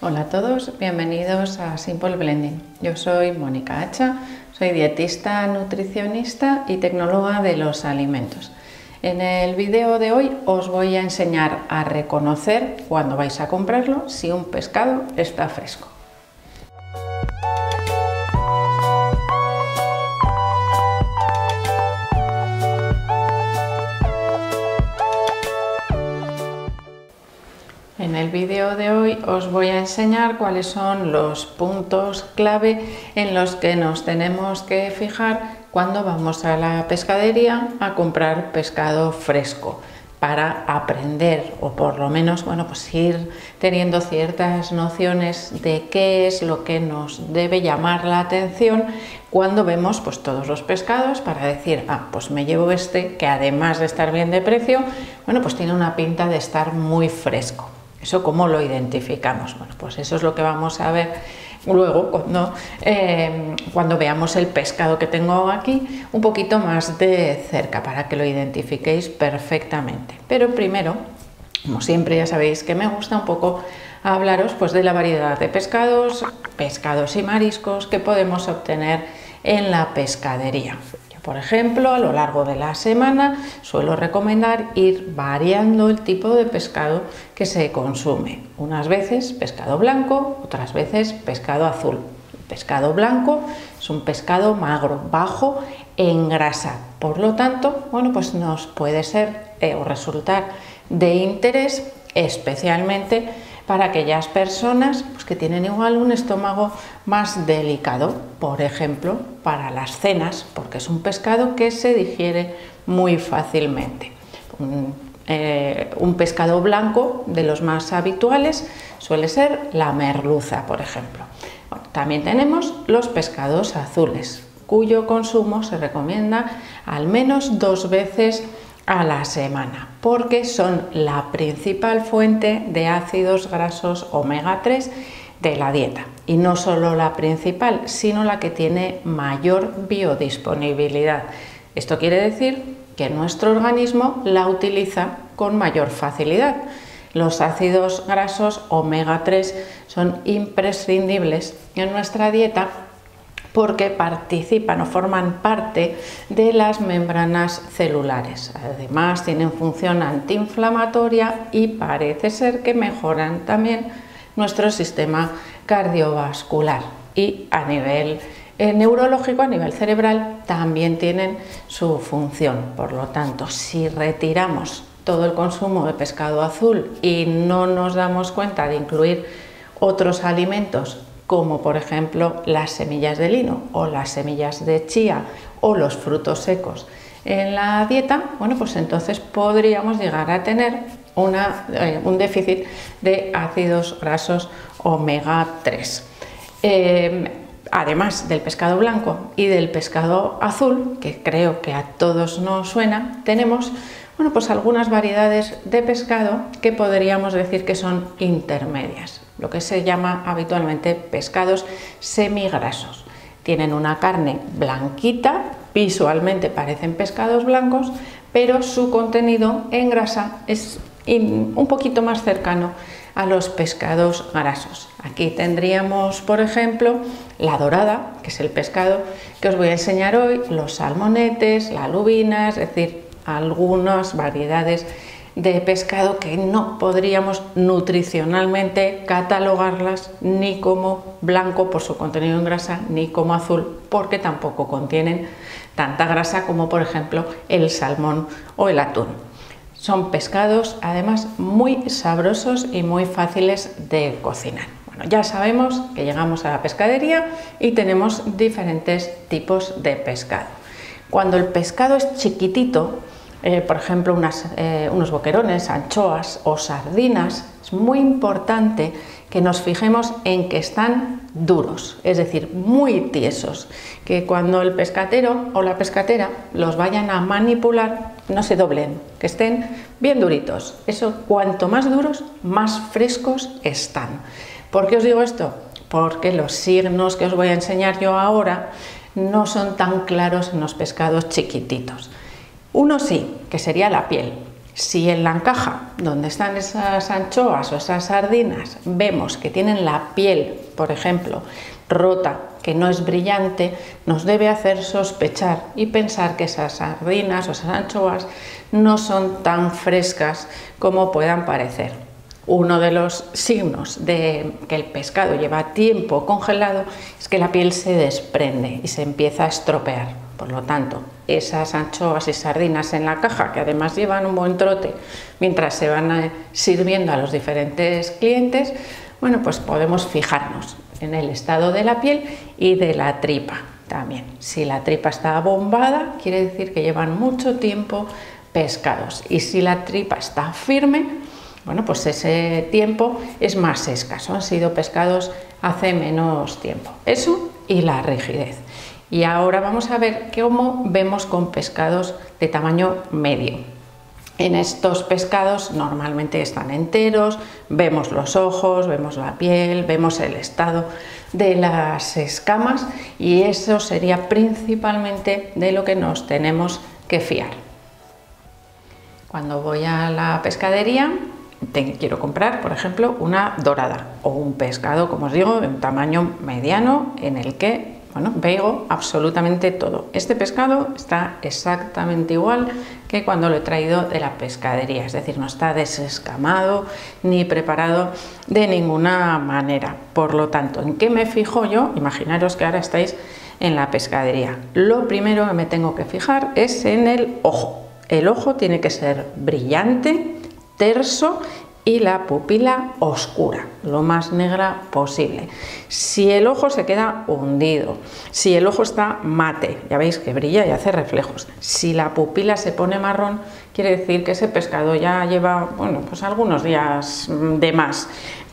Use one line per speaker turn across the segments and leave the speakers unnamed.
Hola a todos, bienvenidos a Simple Blending. Yo soy Mónica Hacha, soy dietista, nutricionista y tecnóloga de los alimentos. En el vídeo de hoy os voy a enseñar a reconocer cuando vais a comprarlo si un pescado está fresco. En el vídeo de hoy os voy a enseñar cuáles son los puntos clave en los que nos tenemos que fijar cuando vamos a la pescadería a comprar pescado fresco, para aprender o por lo menos pues ir teniendo ciertas nociones de qué es lo que nos debe llamar la atención cuando vemos todos los pescados, para decir, pues me llevo este que además de estar bien de precio, pues tiene una pinta de estar muy fresco. ¿Eso cómo lo identificamos? Bueno, pues eso es lo que vamos a ver luego cuando veamos el pescado que tengo aquí un poquito más de cerca, para que lo identifiquéis perfectamente. Pero primero, como siempre, ya sabéis que me gusta un poco hablaros de la variedad de pescados y mariscos que podemos obtener en la pescadería. Por ejemplo, a lo largo de la semana suelo recomendar ir variando el tipo de pescado que se consume. Unas veces pescado blanco, otras veces pescado azul. El pescado blanco es un pescado magro, bajo en grasa. Por lo tanto, pues nos puede ser o resultar de interés, especialmente para aquellas personas que tienen igual un estómago más delicado, por ejemplo, para las cenas, porque es un pescado que se digiere muy fácilmente. Un pescado blanco de los más habituales suele ser la merluza, por ejemplo. También tenemos los pescados azules, cuyo consumo se recomienda al menos 2 veces a la semana, porque son la principal fuente de ácidos grasos omega 3 de la dieta, y no solo la principal, sino la que tiene mayor biodisponibilidad. Esto quiere decir que nuestro organismo la utiliza con mayor facilidad. Los ácidos grasos omega 3 son imprescindibles en nuestra dieta porque participan o forman parte de las membranas celulares. Además, tienen función antiinflamatoria y parece ser que mejoran también nuestro sistema cardiovascular. Y a nivel neurológico, a nivel cerebral, también tienen su función. Por lo tanto, si retiramos todo el consumo de pescado azul y no nos damos cuenta de incluir otros alimentos, como por ejemplo las semillas de lino o las semillas de chía o los frutos secos en la dieta, pues entonces podríamos llegar a tener un déficit de ácidos grasos omega 3. Además del pescado blanco y del pescado azul, que creo que a todos nos suena, tenemos algunas variedades de pescado que podríamos decir que son intermedias, lo que se llama habitualmente pescados semigrasos. Tienen una carne blanquita, visualmente parecen pescados blancos, pero su contenido en grasa es un poquito más cercano a los pescados grasos. Aquí tendríamos, por ejemplo, la dorada, que es el pescado que os voy a enseñar hoy, los salmonetes, la lubina, es decir, algunas variedades de pescado que no podríamos nutricionalmente catalogarlas ni como blanco por su contenido en grasa, ni como azul porque tampoco contienen tanta grasa como por ejemplo el salmón o el atún. Son pescados además muy sabrosos y muy fáciles de cocinar. Ya sabemos que llegamos a la pescadería y tenemos diferentes tipos de pescado. Cuando el pescado es chiquitito, por ejemplo unos boquerones, anchoas o sardinas, es muy importante que nos fijemos en que están duros, es decir, muy tiesos, que cuando el pescatero o la pescatera los vayan a manipular no se doblen, que estén bien duritos. Eso, cuanto más duros, más frescos están. ¿Por qué os digo esto? Porque los signos que os voy a enseñar yo ahora no son tan claros en los pescados chiquititos. Uno sí, que sería la piel. Si en la caja donde están esas anchoas o esas sardinas vemos que tienen la piel, por ejemplo, rota, que no es brillante, nos debe hacer sospechar y pensar que esas sardinas o esas anchoas no son tan frescas como puedan parecer. Uno de los signos de que el pescado lleva tiempo congelado es que la piel se desprende y se empieza a estropear. Por lo tanto, esas anchoas y sardinas en la caja, que además llevan un buen trote mientras se van sirviendo a los diferentes clientes, bueno, pues podemos fijarnos en el estado de la piel y de la tripa también. Si la tripa está bombada, quiere decir que llevan mucho tiempo pescados, y si la tripa está firme, bueno, pues ese tiempo es más escaso, han sido pescados hace menos tiempo. Eso y la rigidez. Y ahora vamos a ver cómo vemos con pescados de tamaño medio. En estos pescados normalmente están enteros, vemos los ojos, vemos la piel, vemos el estado de las escamas, y eso sería principalmente de lo que nos tenemos que fiar. Cuando voy a la pescadería, quiero comprar, por ejemplo, una dorada o un pescado, como os digo, de un tamaño mediano, en el que veo absolutamente todo. Este pescado está exactamente igual que cuando lo he traído de la pescadería, es decir, no está desescamado ni preparado de ninguna manera. Por lo tanto, ¿en qué me fijo yo? Imaginaros que ahora estáis en la pescadería. Lo primero que me tengo que fijar es en el ojo. El ojo tiene que ser brillante, terso, y la pupila oscura, lo más negra posible. Si el ojo se queda hundido, si el ojo está mate, ya veis que brilla y hace reflejos, si la pupila se pone marrón, quiere decir que ese pescado ya lleva, bueno, pues algunos días de más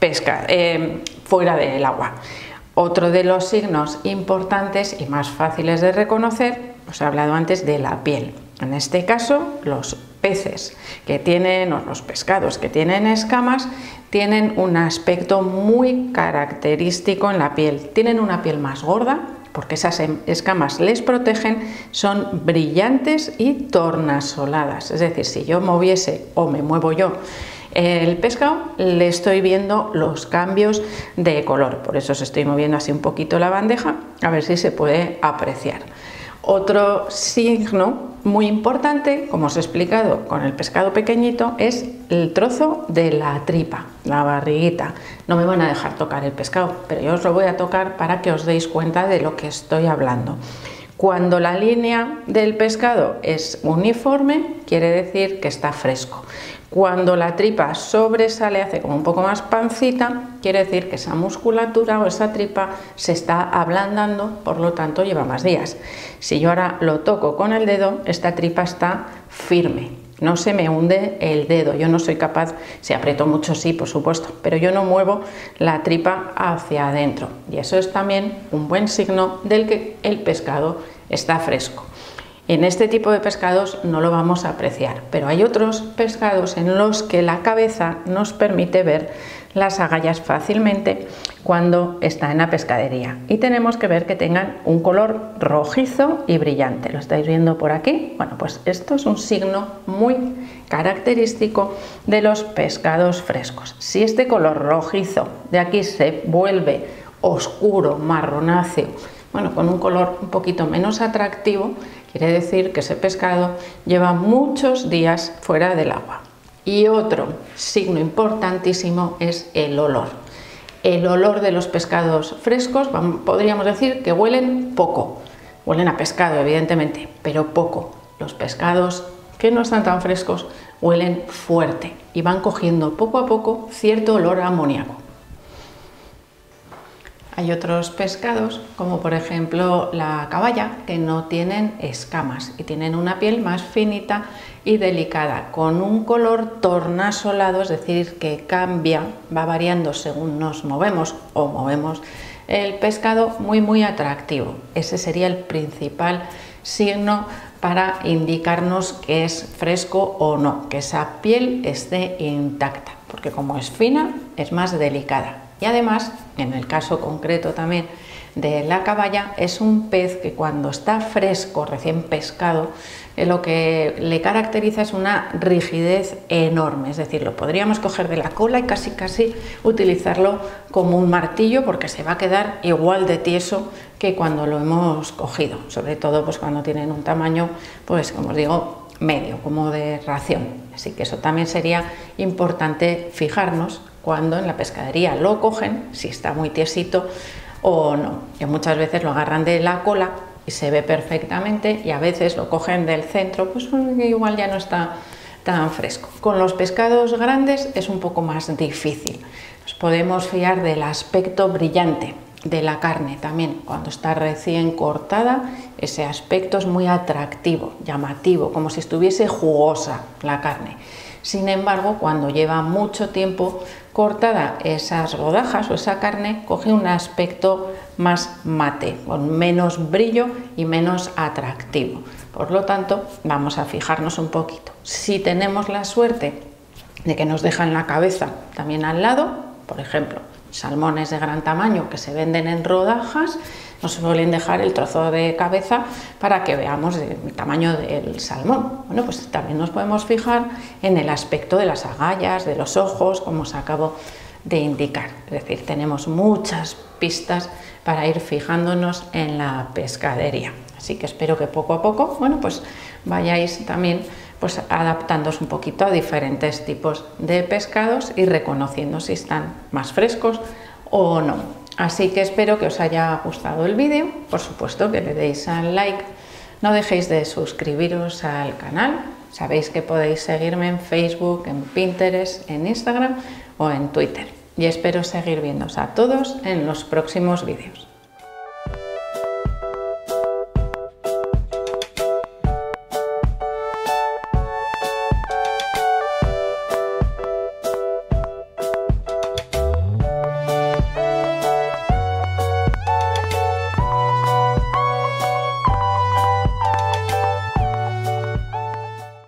fuera del agua. Otro de los signos importantes y más fáciles de reconocer, os he hablado antes de la piel. En este caso, los peces que tienen, o los pescados que tienen escamas, tienen un aspecto muy característico en la piel. Tienen una piel más gorda, porque esas escamas les protegen, son brillantes y tornasoladas. Es decir, si yo moviese o me muevo yo el pescado, le estoy viendo los cambios de color. Por eso os estoy moviendo así un poquito la bandeja, a ver si se puede apreciar. Otro signo muy importante, como os he explicado con el pescado pequeñito, es el trozo de la tripa, la barriguita. No me van a dejar tocar el pescado, pero yo os lo voy a tocar para que os deis cuenta de lo que estoy hablando. Cuando la línea del pescado es uniforme, quiere decir que está fresco. Cuando la tripa sobresale, hace como un poco más pancita, quiere decir que esa musculatura o esa tripa se está ablandando, por lo tanto lleva más días. Si yo ahora lo toco con el dedo, esta tripa está firme, no se me hunde el dedo. Yo no soy capaz, si aprieto mucho sí, por supuesto, pero yo no muevo la tripa hacia adentro. Y eso es también un buen signo del que el pescado está fresco. En este tipo de pescados no lo vamos a apreciar, pero hay otros pescados en los que la cabeza nos permite ver las agallas fácilmente cuando está en la pescadería, y tenemos que ver que tengan un color rojizo y brillante. ¿Lo estáis viendo por aquí? Bueno, pues esto es un signo muy característico de los pescados frescos. Si este color rojizo de aquí se vuelve oscuro, marronáceo, bueno, con un color un poquito menos atractivo, quiere decir que ese pescado lleva muchos días fuera del agua. Y otro signo importantísimo es el olor. El olor de los pescados frescos, podríamos decir que huelen poco. Huelen a pescado, evidentemente, pero poco. Los pescados que no están tan frescos huelen fuerte y van cogiendo poco a poco cierto olor a amoníaco. Hay otros pescados, como por ejemplo la caballa, que no tienen escamas y tienen una piel más finita y delicada, con un color tornasolado, es decir, que cambia, va variando según nos movemos o movemos el pescado, muy atractivo. Ese sería el principal signo para indicarnos que es fresco o no, que esa piel esté intacta, porque como es fina, es más delicada. Y además, en el caso concreto también de la caballa, es un pez que cuando está fresco, recién pescado, lo que le caracteriza es una rigidez enorme, es decir, lo podríamos coger de la cola y casi utilizarlo como un martillo porque se va a quedar igual de tieso que cuando lo hemos cogido, sobre todo pues cuando tienen un tamaño, pues como os digo, medio, como de ración. Así que eso también sería importante fijarnos cuando en la pescadería lo cogen, si está muy tiesito o no, que muchas veces lo agarran de la cola y se ve perfectamente, y a veces lo cogen del centro, pues igual ya no está tan fresco. Con los pescados grandes es un poco más difícil, nos podemos fiar del aspecto brillante de la carne también, cuando está recién cortada, ese aspecto es muy atractivo, llamativo, como si estuviese jugosa la carne. Sin embargo, cuando lleva mucho tiempo cortada, esas rodajas o esa carne coge un aspecto más mate, con menos brillo y menos atractivo. Por lo tanto, vamos a fijarnos un poquito. Si tenemos la suerte de que nos dejan la cabeza también al lado, por ejemplo, salmones de gran tamaño que se venden en rodajas, nos suelen dejar el trozo de cabeza para que veamos el tamaño del salmón. Bueno, pues también nos podemos fijar en el aspecto de las agallas, de los ojos, como os acabo de indicar. Es decir, tenemos muchas pistas para ir fijándonos en la pescadería. Así que espero que poco a poco, bueno, pues vayáis también pues adaptándoos un poquito a diferentes tipos de pescados y reconociendo si están más frescos o no. Así que espero que os haya gustado el vídeo, por supuesto que le deis al like, no dejéis de suscribiros al canal, sabéis que podéis seguirme en Facebook, en Pinterest, en Instagram o en Twitter, y espero seguir viéndoos a todos en los próximos vídeos.